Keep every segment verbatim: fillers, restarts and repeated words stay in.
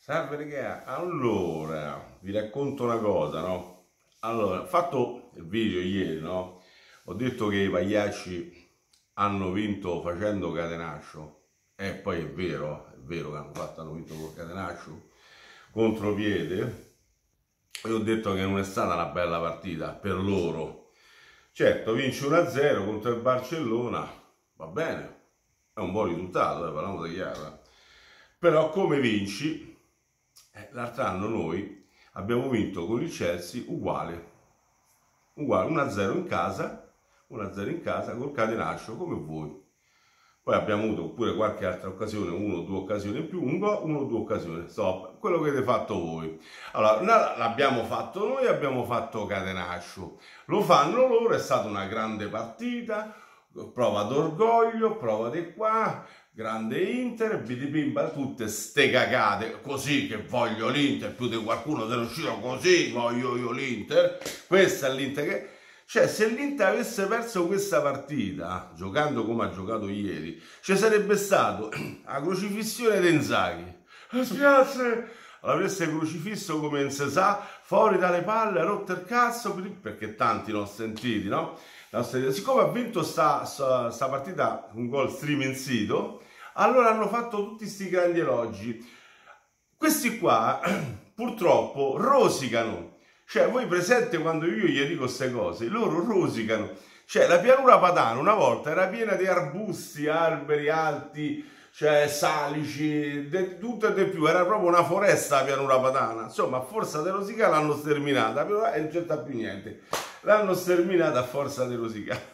Salve regà, allora vi racconto una cosa, no? Allora, ho fatto il video ieri, no? Ho detto che i pagliacci hanno vinto facendo catenaccio, e poi è vero, è vero che hanno fatto, hanno vinto col catenaccio, contropiede, e ho detto che non è stata una bella partita per loro. Certo, vinci uno a zero contro il Barcellona, va bene, è un buon risultato, eh, parliamo di chiaro, eh. Però come vinci? Eh, l'altro anno noi abbiamo vinto con il Chelsea uguale, uguale uno a zero in casa, uno a zero in casa col catenaccio come voi. Poi abbiamo avuto pure qualche altra occasione, uno o due occasioni in più, un gol, uno o due occasioni, stop, quello che avete fatto voi. Allora, l'abbiamo fatto noi, abbiamo fatto catenaccio, lo fanno loro, è stata una grande partita, prova d'orgoglio, prova di qua, grande Inter, bidibimba, tutte ste cagate, così che voglio l'Inter, più di qualcuno se ne uscirà così, voglio io l'Inter, questa è l'Inter che... Cioè, se l'Inter avesse perso questa partita, giocando come ha giocato ieri, ci sarebbe stato la crocifissione di Inzaghi. Mi spiace, l'avreste crocifisso come non si sa, fuori dalle palle, ha rotto il cazzo, perché tanti non ho sentiti, no? Siccome ha vinto sta, sta, sta partita un gol streaming sito, allora hanno fatto tutti questi grandi elogi. Questi qua, purtroppo, rosicano. Cioè, voi presente quando io gli dico queste cose, loro rosicano. Cioè, la pianura padana una volta era piena di arbusti, alberi alti, cioè salici, di tutto e di più. Era proprio una foresta la pianura padana. Insomma, a forza di rosicare l'hanno sterminata, però non c'è più niente. L'hanno sterminata a forza di rosicare.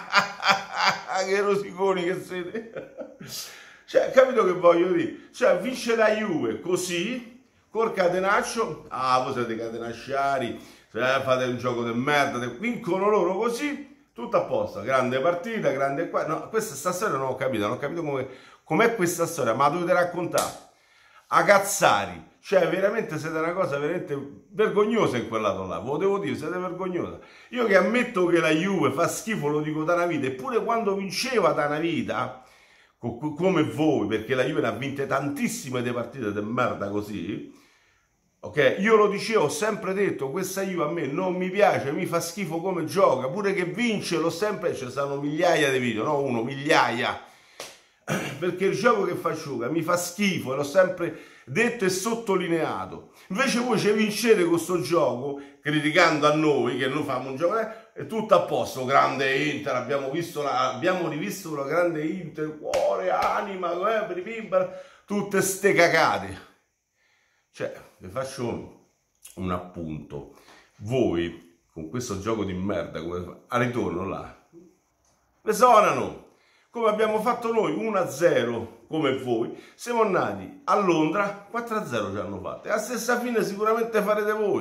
Che rosiconi che siete! Cioè, capito che voglio dire? Cioè, vince la Juve così... Col catenaccio, ah, voi siete catenacciari, cioè, fate un gioco di merda, vincono loro così, tutto a posto, grande partita, grande qua. No, questa sta storia non ho capito, non ho capito come com'è questa storia, ma la dovete raccontare. A Cazzari, cioè veramente siete una cosa veramente vergognosa in quel lato là, ve lo devo dire, siete vergognosa. Io che ammetto che la Juve fa schifo, lo dico da una vita, eppure quando vinceva da una vita, come voi, perché la Juve ne ha vinte tantissime di partite di merda così, ok? Io lo dicevo, ho sempre detto, questa Juve a me non mi piace, mi fa schifo come gioca, pure che vince, l'ho sempre, ci stanno migliaia di video, no uno, migliaia, perché il gioco che fa gioca mi fa schifo, e l'ho sempre detto e sottolineato. Invece voi ci vincete con questo gioco, criticando a noi, che noi facciamo un gioco, eh, è tutto a posto, grande Inter, abbiamo, visto la, abbiamo rivisto la grande Inter, cuore, anima, eh, tutte ste cagate. Cioè, vi faccio un appunto. Voi, con questo gioco di merda, come, a ritorno là, resonano. Come abbiamo fatto noi, uno a zero, come voi. Siamo andati a Londra, quattro a zero ci hanno fatto. E la stessa fine sicuramente farete voi.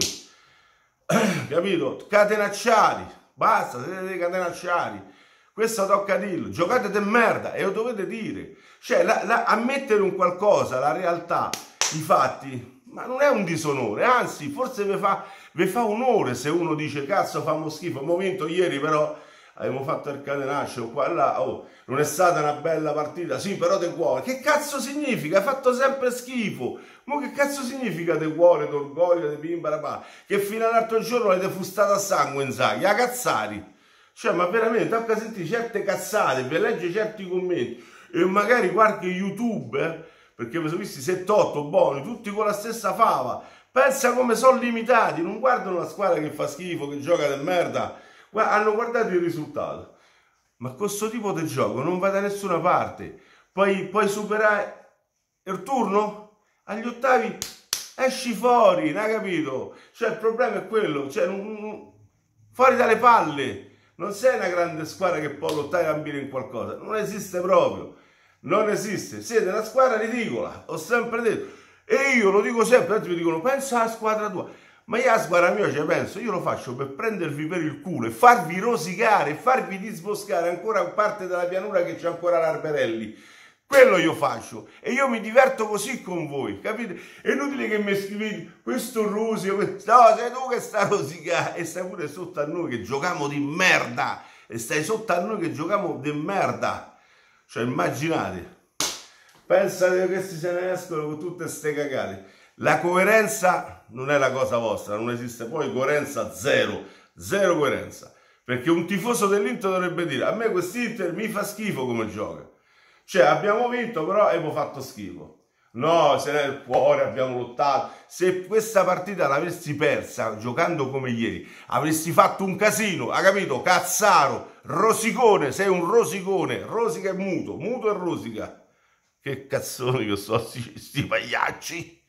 Capito? Catenacciari. Basta, siete dei catenacciari. Questo tocca dirlo. Giocate de merda e lo dovete dire. Cioè, la, la, ammettere un qualcosa, la realtà, i fatti... Ma non è un disonore, anzi, forse vi fa, vi fa onore se uno dice cazzo famo schifo, abbiamo vinto ieri però abbiamo fatto il catenaccio qua e là, oh, non è stata una bella partita, sì però de cuore, che cazzo significa? Hai fatto sempre schifo, ma che cazzo significa de cuore, d'orgoglio, de bimbarabà, che fino all'altro giorno avete fustato a sangue Inzaghi, a cazzari, cioè ma veramente, tocca sentire certe cazzate, vi legge certi commenti e magari qualche youtuber, perché mi sono visti sette otto buoni, tutti con la stessa fava. Pensa come sono limitati, non guardano la squadra che fa schifo, che gioca del merda, hanno guardato il risultato. Ma con questo tipo di gioco non va da nessuna parte. Poi, poi superare il turno? Agli ottavi esci fuori, non hai capito? Cioè il problema è quello, cioè, non, fuori dalle palle. Non sei una grande squadra che può lottare e ambire in qualcosa, non esiste proprio. Non esiste, siete una squadra ridicola, ho sempre detto, e io lo dico sempre, altri mi dicono, pensa alla squadra tua, ma io alla squadra mia ci penso, io lo faccio per prendervi per il culo e farvi rosicare, e farvi disboscare ancora parte della pianura che c'è ancora l'Arberelli, quello io faccio, e io mi diverto così con voi, capite? È inutile che mi scrivete, questo rosico, questo... no, sei tu che stai rosicando, e stai pure sotto a noi che giochiamo di merda, e stai sotto a noi che giochiamo di merda. Cioè immaginate, pensate che questi se ne escono con tutte ste cagate. La coerenza non è la cosa vostra, non esiste poi coerenza zero, zero coerenza. Perché un tifoso dell'Inter dovrebbe dire: a me quest'Inter mi fa schifo come gioca. Cioè, abbiamo vinto, però abbiamo fatto schifo. No, se nel cuore abbiamo lottato. Se questa partita l'avessi persa giocando come ieri, avresti fatto un casino, ha capito? Cazzaro, rosicone, sei un rosicone, rosica e muto, muto e rosica. Che cazzoni che sono sti, sti pagliacci.